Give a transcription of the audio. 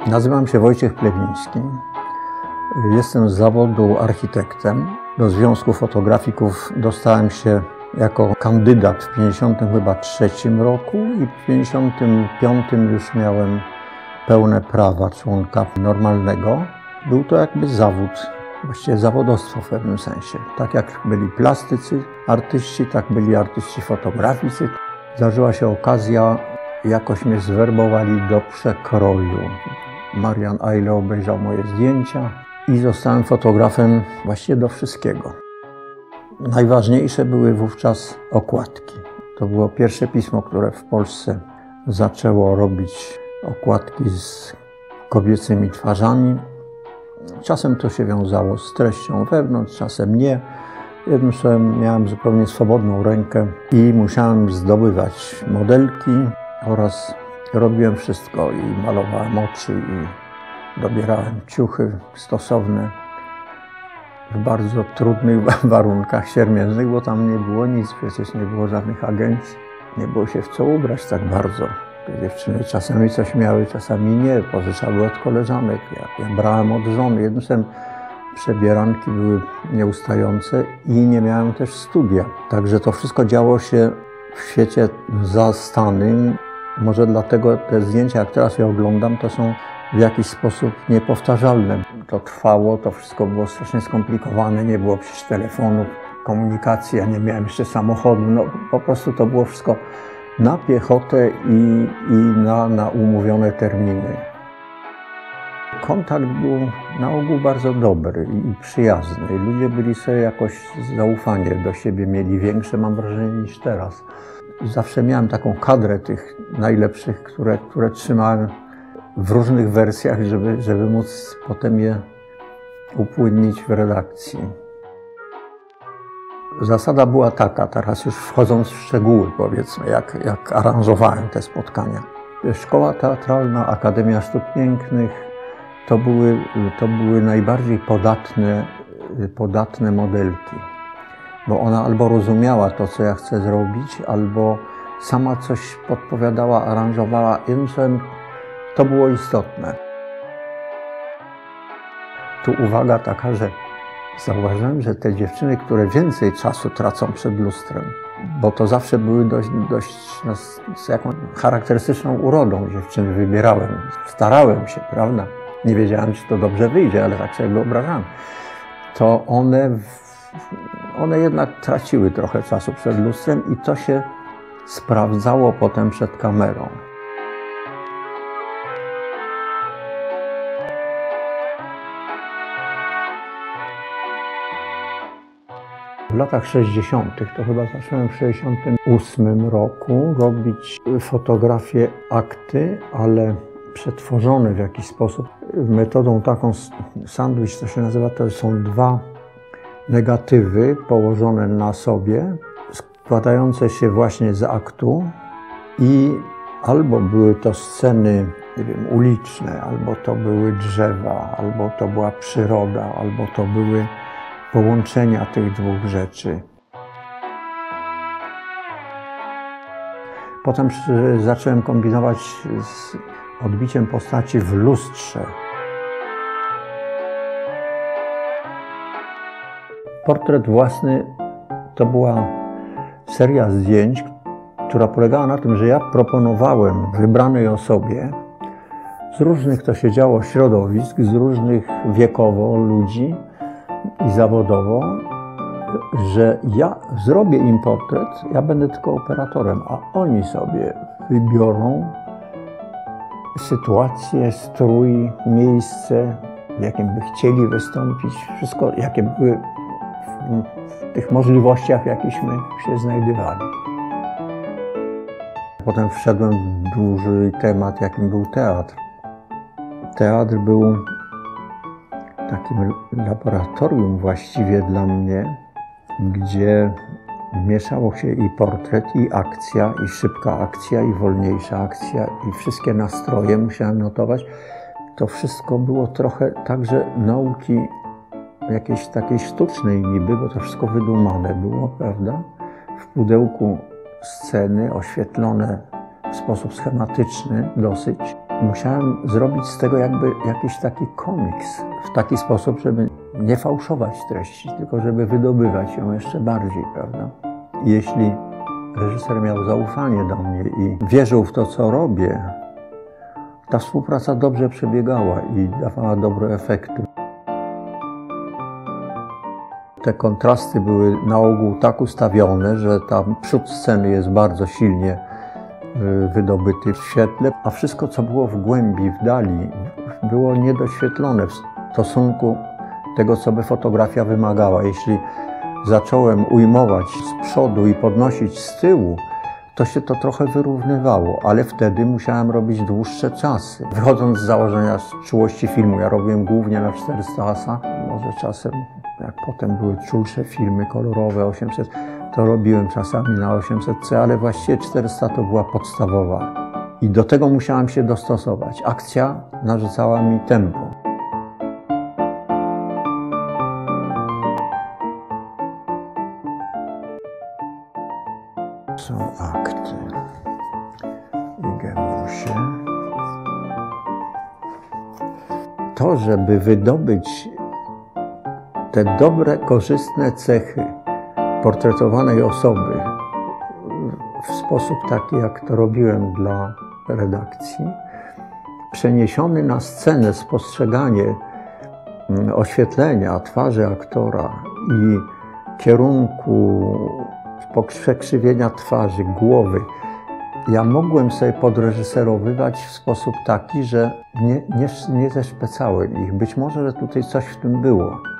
Nazywam się Wojciech Plewiński. Jestem z zawodu architektem. Do Związku Fotografików dostałem się jako kandydat w 1953 roku i w 1955 już miałem pełne prawa członka normalnego. Był to jakby zawód, właściwie zawodowstwo w pewnym sensie. Tak jak byli plastycy, artyści, tak byli artyści fotograficy. Zdarzyła się okazja, jakoś mnie zwerbowali do przekroju. Marian Eile obejrzał moje zdjęcia i zostałem fotografem właściwie do wszystkiego. Najważniejsze były wówczas okładki. To było pierwsze pismo, które w Polsce zaczęło robić okładki z kobiecymi twarzami. Czasem to się wiązało z treścią wewnątrz, czasem nie. Jednym słowem miałem zupełnie swobodną rękę i musiałem zdobywać modelki oraz robiłem wszystko i malowałem oczy i dobierałem ciuchy stosowne w bardzo trudnych warunkach siermiężnych, bo tam nie było nic, przecież nie było żadnych agencji. Nie było się w co ubrać tak bardzo. Te dziewczyny czasami coś miały, czasami nie, pożyczały od koleżanek. Ja brałem od żony. Jednym słowem przebieranki były nieustające i nie miałem też studia. Także to wszystko działo się w świecie zastanym. Może dlatego te zdjęcia, jak teraz je oglądam, to są w jakiś sposób niepowtarzalne. To trwało, to wszystko było strasznie skomplikowane, nie było przecież telefonów, komunikacji, ja nie miałem jeszcze samochodu, no po prostu to było wszystko na piechotę i na umówione terminy. Kontakt był na ogół bardzo dobry i przyjazny. Ludzie byli sobie jakoś zaufanie do siebie mieli większe, mam wrażenie, niż teraz. Zawsze miałem taką kadrę tych najlepszych, które trzymałem w różnych wersjach, żeby móc potem je upłynnić w redakcji. Zasada była taka, teraz już wchodząc w szczegóły, powiedzmy, jak aranżowałem te spotkania. Szkoła Teatralna, Akademia Sztuk Pięknych to były najbardziej podatne modelki. Bo ona albo rozumiała to, co ja chcę zrobić, albo sama coś podpowiadała, aranżowała. Jednym słowem, to było istotne. Tu uwaga taka, że zauważyłem, że te dziewczyny, które więcej czasu tracą przed lustrem, bo to zawsze były dość z jakąś charakterystyczną urodą dziewczyny wybierałem. Starałem się, prawda? Nie wiedziałem, czy to dobrze wyjdzie, ale tak sobie wyobrażałem. To one jednak traciły trochę czasu przed lustrem i to się sprawdzało potem przed kamerą. W latach 60., to chyba zacząłem w 68 roku robić fotografię akty, ale przetworzone w jakiś sposób metodą taką sandwich, to się nazywa, to są dwa negatywy położone na sobie, składające się właśnie z aktu i albo były to sceny, nie wiem, uliczne, albo to były drzewa, albo to była przyroda, albo to były połączenia tych dwóch rzeczy. Potem zacząłem kombinować z odbiciem postaci w lustrze. Portret własny to była seria zdjęć, która polegała na tym, że ja proponowałem wybranej osobie z różnych, to się działo, środowisk, z różnych wiekowo ludzi i zawodowo, że ja zrobię im portret, ja będę tylko operatorem, a oni sobie wybiorą sytuację, strój, miejsce, w jakim by chcieli wystąpić, wszystko, jakie były w tych możliwościach, w jakichśmy się znajdowali. Potem wszedłem w duży temat, jakim był teatr. Teatr był takim laboratorium właściwie dla mnie, gdzie mieszało się i portret, i akcja, i szybka akcja, i wolniejsza akcja, i wszystkie nastroje musiałem notować. To wszystko było trochę także nauki jakiejś takiej sztucznej niby, bo to wszystko wydumane było, prawda? W pudełku sceny, oświetlone w sposób schematyczny dosyć. musiałem zrobić z tego jakby jakiś taki komiks. W taki sposób, żeby nie fałszować treści, tylko żeby wydobywać ją jeszcze bardziej, prawda? Jeśli reżyser miał zaufanie do mnie i wierzył w to, co robię, ta współpraca dobrze przebiegała i dawała dobre efekty. Te kontrasty były na ogół tak ustawione, że tam przód sceny jest bardzo silnie wydobyty w świetle, a wszystko, co było w głębi, w dali, było niedoświetlone w stosunku tego, co by fotografia wymagała. Jeśli zacząłem ujmować z przodu i podnosić z tyłu, to się to trochę wyrównywało, ale wtedy musiałem robić dłuższe czasy. Wychodząc z założenia czułości filmu, ja robiłem głównie na 400 może czasem, jak potem były czulsze filmy kolorowe 800, to robiłem czasami na 800C, ale właściwie 400 to była podstawowa. I do tego musiałem się dostosować. Akcja narzucała mi tempo. Są akty i Gemusie. To, żeby wydobyć te dobre, korzystne cechy portretowanej osoby w sposób taki, jak to robiłem dla redakcji, przeniesiony na scenę spostrzeganie oświetlenia twarzy aktora i kierunku przekrzywienia twarzy, głowy, ja mogłem sobie podreżyserowywać w sposób taki, że nie zeszpecałem ich. Być może, że tutaj coś w tym było.